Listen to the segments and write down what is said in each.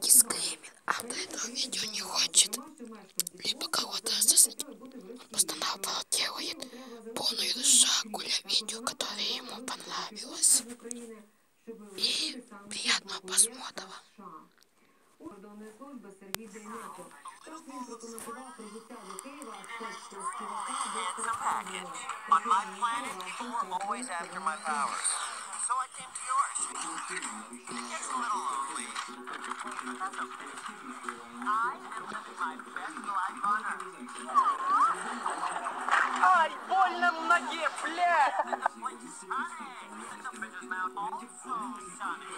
дисклеймер. Автор этого видео не хочет либо кого-то засадить. Он постоянно делает полную ржаку для видео, которое ему понравилось. И приятного просмотра. Кордонної служби Сергій Дейнеко. Тож він прокоментував прибуття до Києва шведського співака Віктора Андена. On my planet, people were always after my powers. So I came to yours. It's a little lonely. That's okay. I am living my best life on Earth. Ай, больно в ноге, блядь! And the place is sunny. It's a Bridges Mount also sunny.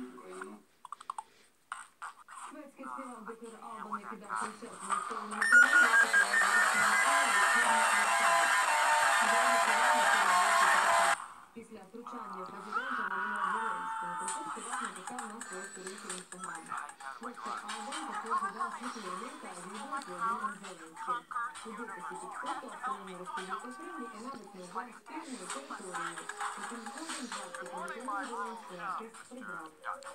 Шведський співак Віктор Анден кидав концерт на столі після втручання президента Володимира Зеленського. Про це співак написав на своїй сторінці в інстаграмі. Шведський Анден також додав світлини та відео з Володимиром Зеленським. У дописі під фото Автономна Республіка Крим, яка навіть не вважає спільною територією. Яким згодом згадки про Володимира Зеленського артист прибрав.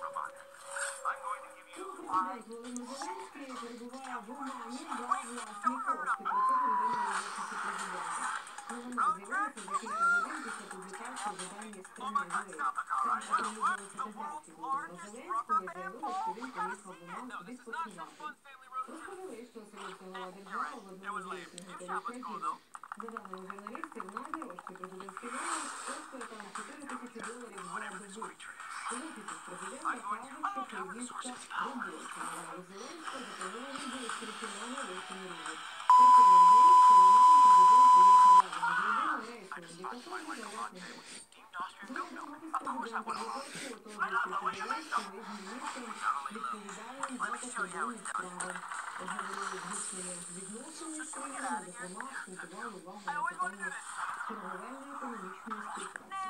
Президент Володимир Зеленський перебуває в Умані за власні кошти. Про це повідомили в офісі президента. Новина з'явилася за кілька годин після публікації в виданні «Страна.ua». Там оприлюднили фотографії Володимира Зеленського і заявили, що він поїхав в Уман відпочивати. Розповіли, що оселився глава держави в одному з літніх готелів країни. За даними журналістів, найдорожчий президентський номер коштує там $4000 за добу. У офісі президента кажуть, що поїздка робоча. Номер Зеленського запланований до екстремального рейсового рівня. Причому вдалося, що в Уман президент приїхав разом з родиною рейсовим літаком за власні гроші. Згодом офіс президента використовує отож Зеленським із міністром, відповідальним за закордонні справи. Обговорили зміцнення відносин між країнами, зокрема, акцентували увагу на питання торговельної економічної співпраці.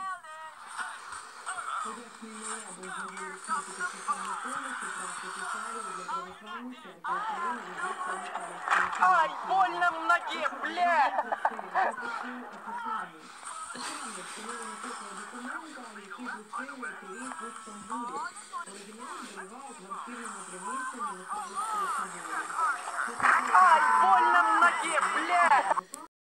Пояснює наряду з нової річниці підписання повністю практики Італії для православних церкви України відбувся Миколаївської. Ай, больно в ноге, блядь! Окремі встановлені копії документа, які вручили торік у Стамбулі. Оригінал зберігають в архівному приміщенні Миколаївської собору. Ай, больно в ноге, блядь!